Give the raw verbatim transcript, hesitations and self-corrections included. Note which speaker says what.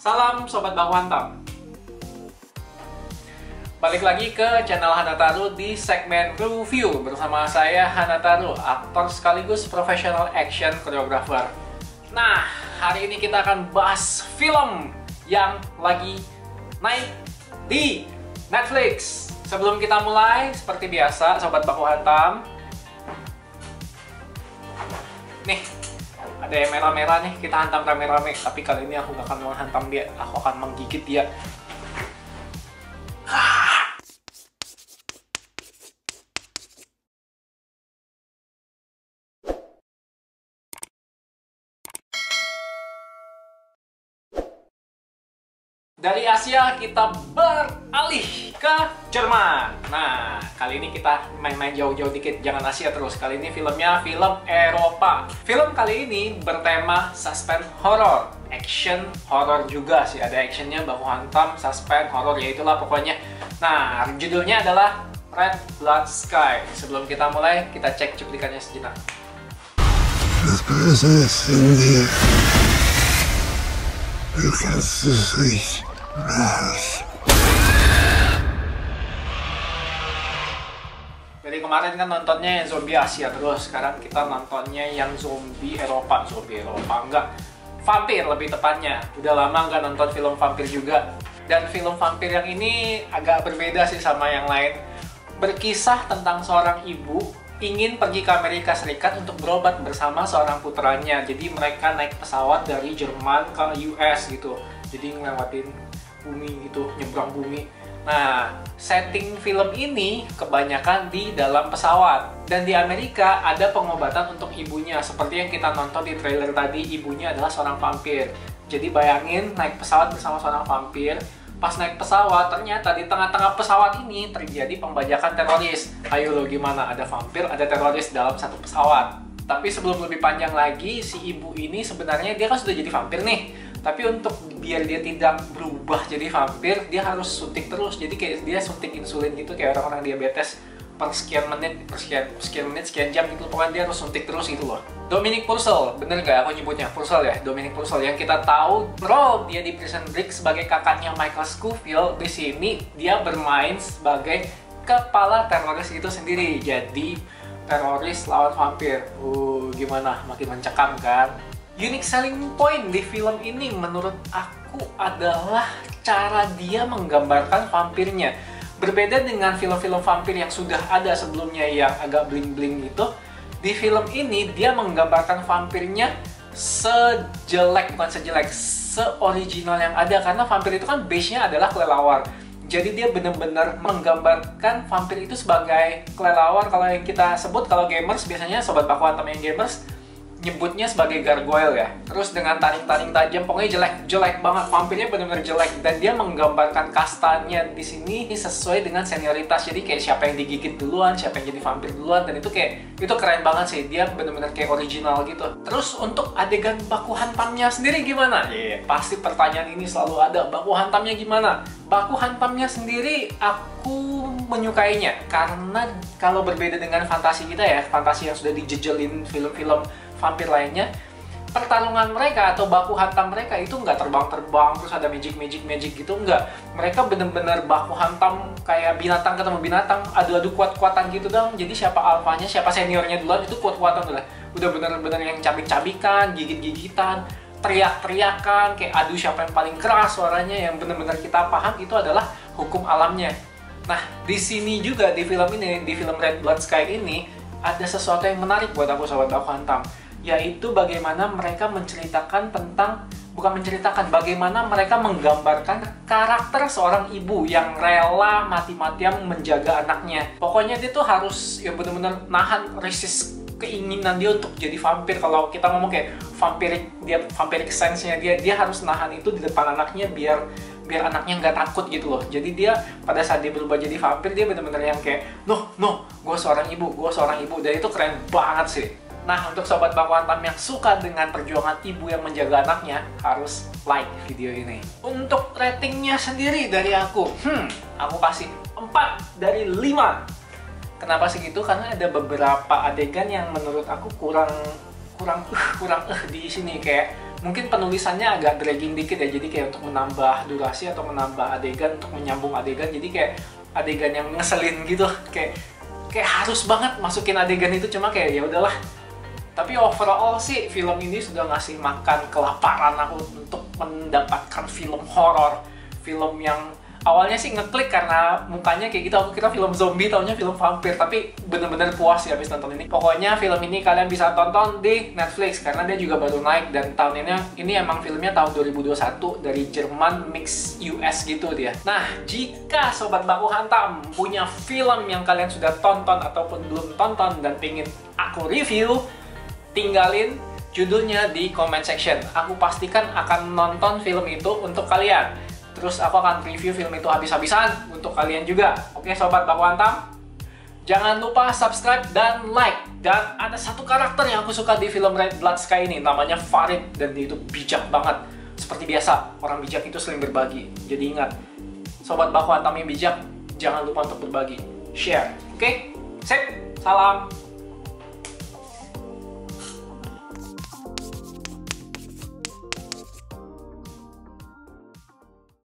Speaker 1: Salam Sobat Baku Hantam. Balik lagi ke channel Hanataru di segmen review bersama saya Hanataru, aktor sekaligus profesional action choreographer. Nah, hari ini kita akan bahas film yang lagi naik di Netflix. Sebelum kita mulai, seperti biasa Sobat Baku Hantam, nih ada yang merah-merah nih, kita hantam rame-rame. Tapi kali ini aku gak akan menghantam dia, aku akan menggigit dia. Dari Asia kita beralih ke Jerman. Nah, kali ini kita main-main jauh-jauh dikit, jangan Asia terus. Kali ini filmnya film Eropa. Film kali ini bertema suspense horror, action horror juga sih. Ada actionnya, baku hantam, suspense horror, ya itulah pokoknya. Nah, judulnya adalah Red Blood Sky. Sebelum kita mulai, kita cek cuplikannya sejenak.
Speaker 2: This person is in there. You can see.
Speaker 1: Jadi kemarin kan nontonnya yang zombie Asia terus, sekarang kita nontonnya yang zombie Eropa. Zombie Eropa enggak, vampir lebih tepatnya. Udah lama nggak nonton film vampir juga. Dan film vampir yang ini agak berbeda sih sama yang lain. Berkisah tentang seorang ibu ingin pergi ke Amerika Serikat untuk berobat bersama seorang putranya. Jadi mereka naik pesawat dari Jerman ke U S gitu. Jadi ngelewatin bumi gitu, nyebrang bumi. Nah, setting film ini kebanyakan di dalam pesawat. Dan di Amerika ada pengobatan untuk ibunya. Seperti yang kita nonton di trailer tadi, ibunya adalah seorang vampir. Jadi bayangin naik pesawat bersama seorang vampir. Pas naik pesawat, ternyata di tengah-tengah pesawat ini terjadi pembajakan teroris. Ayo lo, gimana? Ada vampir, ada teroris dalam satu pesawat. Tapi sebelum lebih panjang lagi, si ibu ini sebenarnya dia kan sudah jadi vampir nih. Tapi untuk biar dia tidak berubah jadi vampir, dia harus suntik terus. Jadi kayak dia suntik insulin gitu, kayak orang-orang diabetes per sekian menit, per sekian, sekian menit, sekian jam gitu. Pokoknya dia harus suntik terus gitu loh. Dominic Purcell, bener gak aku nyebutnya? Purcell ya? Dominic Purcell, yang kita tahu role dia di Prison Break sebagai kakaknya Michael Scofield. Di sini dia bermain sebagai kepala teroris itu sendiri. Jadi teroris lawan vampir. Uh, gimana? Makin mencekam kan? Unique selling point di film ini menurut aku adalah cara dia menggambarkan vampirnya. Berbeda dengan film-film vampir yang sudah ada sebelumnya yang agak bling-bling gitu, di film ini dia menggambarkan vampirnya sejelek, bukan sejelek, se-original yang ada. Karena vampir itu kan base-nya adalah kelelawar. Jadi dia benar-benar menggambarkan vampir itu sebagai kelelawar. Kalau yang kita sebut, kalau gamers biasanya Sobat Baku Hantam yang gamers nyebutnya sebagai gargoyle ya. Terus dengan taring-taring tajam, pokoknya jelek, jelek banget. Vampirnya benar-benar jelek, dan dia menggambarkan kastanya di sini sesuai dengan senioritas. Jadi kayak siapa yang digigit duluan, siapa yang jadi vampir duluan, dan itu kayak itu keren banget sih. Dia benar-benar kayak original gitu. Terus untuk adegan baku hantamnya sendiri gimana? Yeah, pasti pertanyaan ini selalu ada. Baku hantamnya gimana? Baku hantamnya sendiri aku menyukainya karena kalau berbeda dengan fantasi kita ya, fantasi yang sudah dijejelin film-film vampir lainnya, pertarungan mereka atau baku hantam mereka itu nggak terbang-terbang terus ada magic-magic-magic gitu, nggak. Mereka bener-bener baku hantam kayak binatang ketemu binatang, adu-adu kuat-kuatan gitu dong. Jadi siapa alfanya, siapa seniornya duluan itu kuat-kuatan udah. Udah bener-bener yang cabik-cabikan, gigit-gigitan, teriak-teriakan, kayak adu siapa yang paling keras suaranya, yang bener-bener kita paham itu adalah hukum alamnya. Nah, di sini juga di film ini, di film Red Blood Sky ini, ada sesuatu yang menarik buat aku Sobat Baku Hantam, yaitu bagaimana mereka menceritakan tentang, bukan menceritakan, bagaimana mereka menggambarkan karakter seorang ibu yang rela mati-matian menjaga anaknya. Pokoknya dia tuh harus ya benar-benar nahan, resist keinginan dia untuk jadi vampir. Kalau kita ngomong kayak vampiric, dia vampiric sense-nya dia, dia harus nahan itu di depan anaknya biar biar anaknya nggak takut gitu loh. Jadi dia pada saat dia berubah jadi vampir, dia benar-benar yang kayak no, no, gue seorang ibu, gue seorang ibu. Dan itu keren banget sih. Nah, untuk Sobat Baku Hantam yang suka dengan perjuangan ibu yang menjaga anaknya, harus like video ini. Untuk ratingnya sendiri dari aku, hmm, aku kasih empat dari lima. Kenapa segitu? Karena ada beberapa adegan yang menurut aku kurang kurang uh, kurang uh, di sini, kayak mungkin penulisannya agak dragging dikit ya, jadi kayak untuk menambah durasi atau menambah adegan, untuk menyambung adegan, jadi kayak adegan yang ngeselin gitu, kayak kayak harus banget masukin adegan itu, cuma kayak ya udahlah. Tapi overall sih film ini sudah ngasih makan kelaparan aku untuk mendapatkan film horor, film yang awalnya sih ngeklik karena mukanya kayak gitu, aku kira film zombie, taunya film vampir, tapi bener-bener puas ya habis nonton ini. Pokoknya film ini kalian bisa tonton di Netflix karena dia juga baru naik, dan tahun ini ini emang filmnya tahun dua ribu dua puluh satu dari Jerman mix U S gitu dia. Nah, jika Sobat Baku Hantam punya film yang kalian sudah tonton ataupun belum tonton dan pengen aku review, tinggalin judulnya di comment section. Aku pastikan akan nonton film itu untuk kalian. Terus aku akan review film itu habis-habisan untuk kalian juga. Oke Sobat Baku Hantam? Jangan lupa subscribe dan like. Dan ada satu karakter yang aku suka di film Red Blood Sky ini, namanya Farid, dan dia itu bijak banget. Seperti biasa, orang bijak itu sering berbagi. Jadi ingat, Sobat Baku Hantam yang bijak, jangan lupa untuk berbagi. Share, oke? Sip, salam.